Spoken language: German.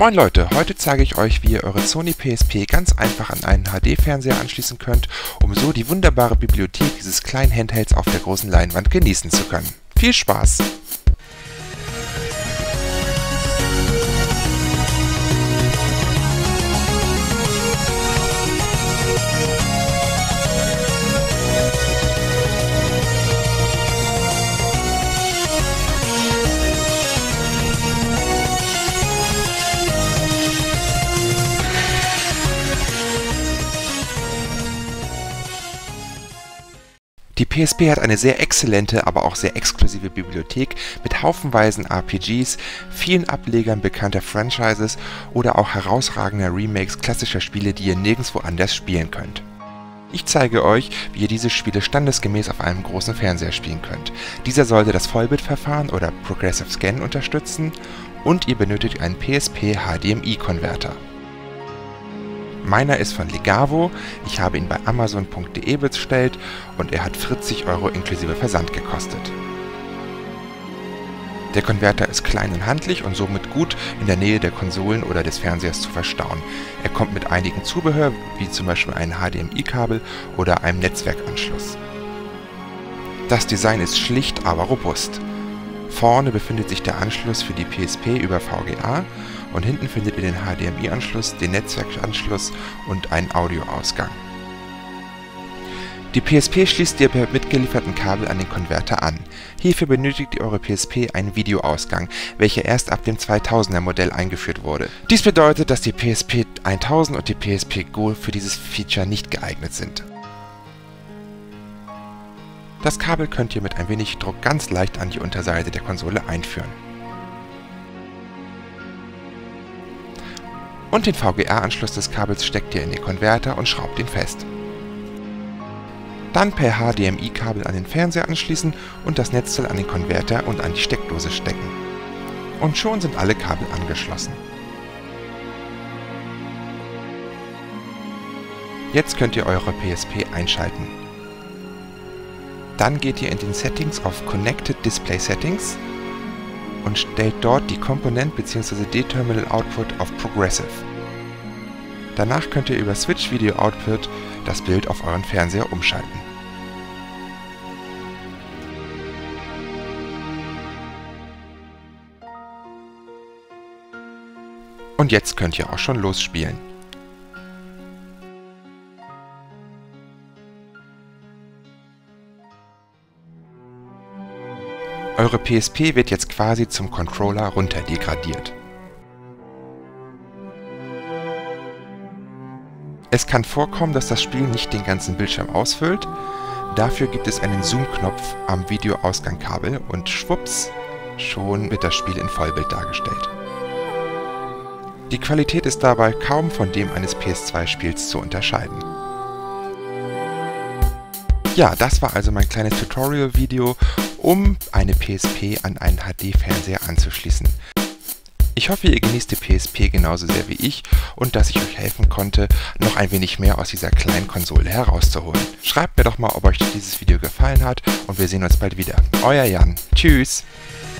Moin Leute, heute zeige ich euch, wie ihr eure Sony PSP ganz einfach an einen HD-Fernseher anschließen könnt, um so die wunderbare Bibliothek dieses kleinen Handhelds auf der großen Leinwand genießen zu können. Viel Spaß! Die PSP hat eine sehr exzellente, aber auch sehr exklusive Bibliothek mit haufenweisen RPGs, vielen Ablegern bekannter Franchises oder auch herausragender Remakes klassischer Spiele, die ihr nirgendwo anders spielen könnt. Ich zeige euch, wie ihr diese Spiele standesgemäß auf einem großen Fernseher spielen könnt. Dieser sollte das Vollbitverfahren oder Progressive Scan unterstützen und ihr benötigt einen PSP HDMI-Konverter. Meiner ist von Legavo, ich habe ihn bei Amazon.de bestellt und er hat 40 € inklusive Versand gekostet. Der Konverter ist klein und handlich und somit gut in der Nähe der Konsolen oder des Fernsehers zu verstauen. Er kommt mit einigen Zubehör, wie zum Beispiel einem HDMI-Kabel oder einem Netzwerkanschluss. Das Design ist schlicht, aber robust. Vorne befindet sich der Anschluss für die PSP über VGA und hinten findet ihr den HDMI-Anschluss, den Netzwerkanschluss und einen Audioausgang. Die PSP schließt ihr per mitgelieferten Kabel an den Konverter an. Hierfür benötigt ihr eure PSP einen Videoausgang, welcher erst ab dem 2000er Modell eingeführt wurde. Dies bedeutet, dass die PSP 1000 und die PSP Go für dieses Feature nicht geeignet sind. Das Kabel könnt ihr mit ein wenig Druck ganz leicht an die Unterseite der Konsole einführen. Und den VGA-Anschluss des Kabels steckt ihr in den Konverter und schraubt ihn fest. Dann per HDMI-Kabel an den Fernseher anschließen und das Netzteil an den Konverter und an die Steckdose stecken. Und schon sind alle Kabel angeschlossen. Jetzt könnt ihr eure PSP einschalten. Dann geht ihr in den Settings auf Connected Display Settings und stellt dort die Komponent bzw. D-Terminal Output auf Progressive. Danach könnt ihr über Switch Video Output das Bild auf euren Fernseher umschalten. Und jetzt könnt ihr auch schon losspielen. Eure PSP wird jetzt quasi zum Controller runterdegradiert. Es kann vorkommen, dass das Spiel nicht den ganzen Bildschirm ausfüllt. Dafür gibt es einen Zoom-Knopf am Videoausgangskabel und schwupps, schon wird das Spiel in Vollbild dargestellt. Die Qualität ist dabei kaum von dem eines PS2-Spiels zu unterscheiden. Ja, das war also mein kleines Tutorial-Video, um eine PSP an einen HD-Fernseher anzuschließen. Ich hoffe, ihr genießt die PSP genauso sehr wie ich und dass ich euch helfen konnte, noch ein wenig mehr aus dieser kleinen Konsole herauszuholen. Schreibt mir doch mal, ob euch dieses Video gefallen hat und wir sehen uns bald wieder. Euer Jan. Tschüss!